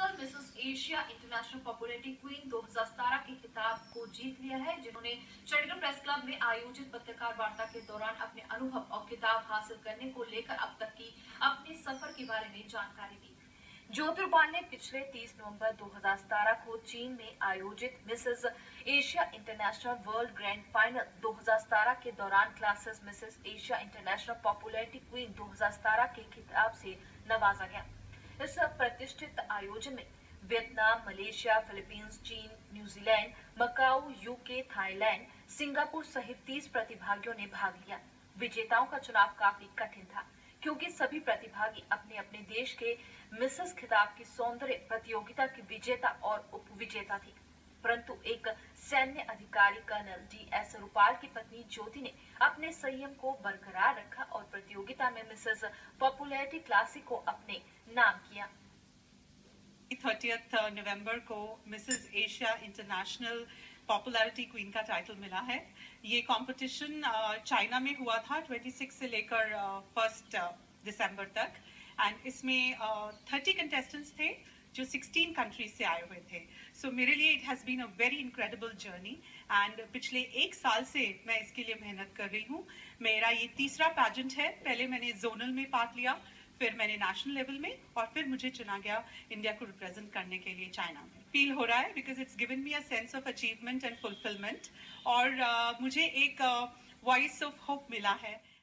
Single Mrs Asia international popularity queen 2017 के खिताब को जीत लिया है, जिन्होंने चंडीगढ़ प्रेस क्लब में आयोजित पत्रकार वार्ता के दौरान अपने अनुभव और खिताब हासिल करने को लेकर अब तक की अपने सफर के बारे में जानकारी दी। ज्योति रूपाल ने पिछले 30 नवंबर 2017 को चीन में आयोजित Mrs Asia international world grand final 2017 के दौरान classes Mrs Asia international popularity queen 2017 के खिताब से नवाजा गया। इस प्रतिष्ठित आयोजन में वियतनाम, मलेशिया, फिलीपींस, चीन, New Zealand, Macau, UK, Thailand, Singapore सहित 30 प्रतिभागियों ने भाग लिया। विजेताओं का चुनाव काफी कठिन था, क्योंकि सभी प्रतिभागी अपने अपने देश के मिसेस खिताब की सौंदर्य प्रतियोगिता की विजेता और उपविजेता थी। परंतु एक सैन्य अधिकारी कर्नल DS रूपाल की पत्नी ज्योति ने अपने संयम को बरकरार रखा और प्रतियोगिता में मिसेस पॉपुलैरिटी क्लासिक को अपने नाम किया। 30 नवंबर को Mrs Asia international popularity queen का टाइटल मिला है। ये कंपटीशन चाइना में हुआ था 26 से लेकर 1 दिसंबर तक एंड इसमें 30 कंटेस्टेंट्स थे जो 16 कंट्रीज से आए हुए थे। सो मेरे लिए it has been a very incredible journey and पिछले 1 साल से मैं इसके लिए मेहनत कर रही हूँ। मेरा ये तीसरा पैजेंट है। पहले मैंने जोनल में पार्ट लिया, फिर मैंने नेशनल लेवल में और फिर मुझे चुना गया इंडिया को रिप्रेजेंट करने के लिए चाइना में। फील हो रहा है because it's given me a sense of achievement and fulfilment और मुझे एक वॉइस ऑफ होप मिला है।